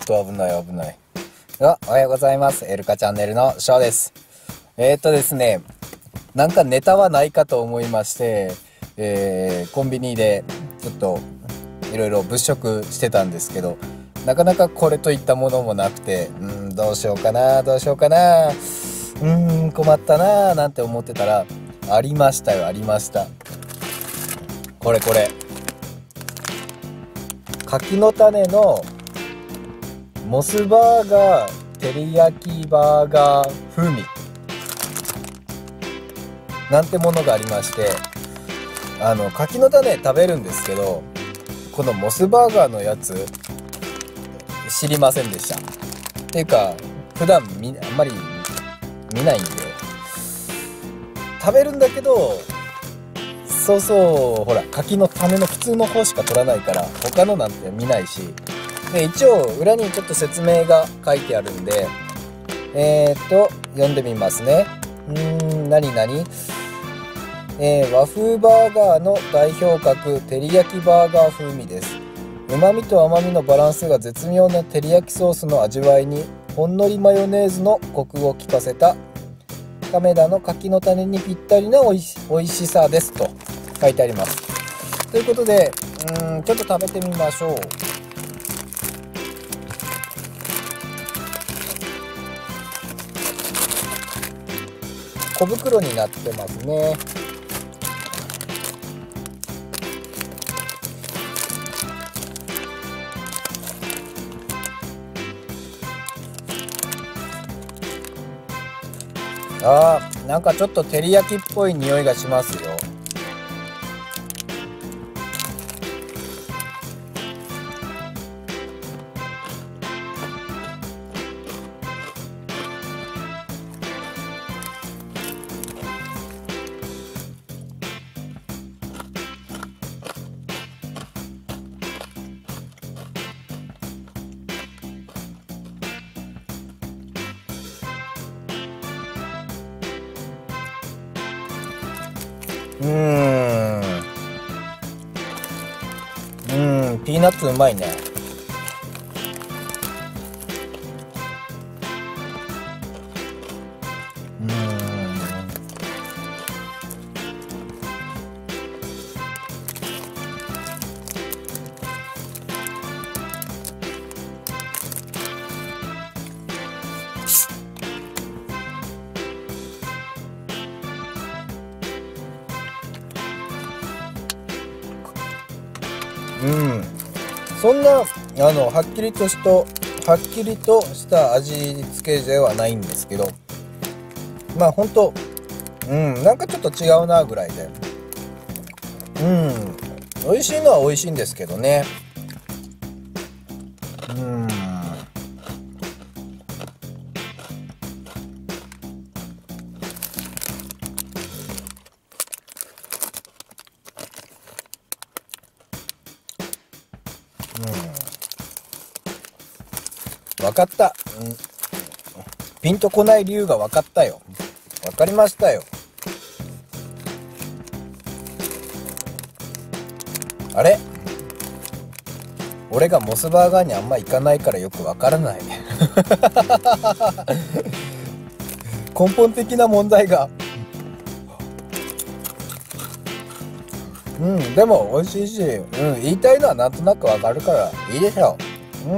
と危ない危ない。おはようございます。エルカチャンネルのショーです。ですね、なんかネタはないかと思いまして、コンビニでちょっといろいろ物色してたんですけど、なかなかこれといったものもなくて、どうしようかな、困ったななんて思ってたら、ありましたよ、ありました。これ。柿の種のモスバーガー照り焼きバーガー風味なんてものがありまして、柿の種食べるんですけど、このモスバーガーのやつ知りませんでした。っていうか普段あんまり見ないんで、食べるんだけど、そうほら柿の種の普通の方しか取らないから他のなんて見ないし、で一応裏にちょっと説明が書いてあるんで、読んでみますね。何和風バーガーの代表格照り焼きバーガー風味です。旨味と甘みのバランスが絶妙な照り焼きソースの味わいに、ほんのりマヨネーズのコクを効かせた亀田の柿の種にぴったりなおいしさですと書いてあります。ということで、ちょっと食べてみましょう。小袋になってますね。なんかちょっと照り焼きっぽい匂いがしますよ。ピーナッツうまいね。そんなはっきりとした味付けではないんですけど、まあほんとなんかちょっと違うなぐらいで、美味しいのは美味しいんですけどね。分かった。ピンとこない理由が分かったよ。分かりましたよ。あれ？俺がモスバーガーにあんま行かないからよく分からない。根本的な問題が。でも美味しいし、言いたいのはなんとなく分かるからいいでしょう。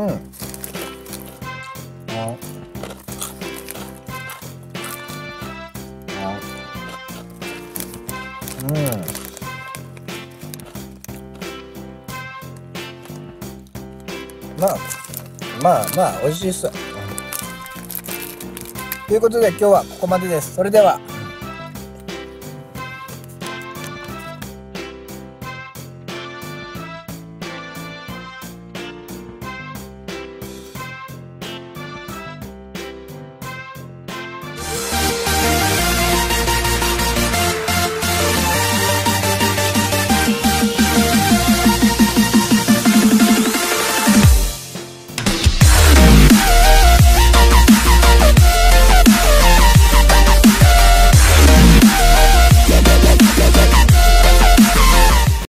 まあ美味しいっす。ということで今日はここまでです。それでは。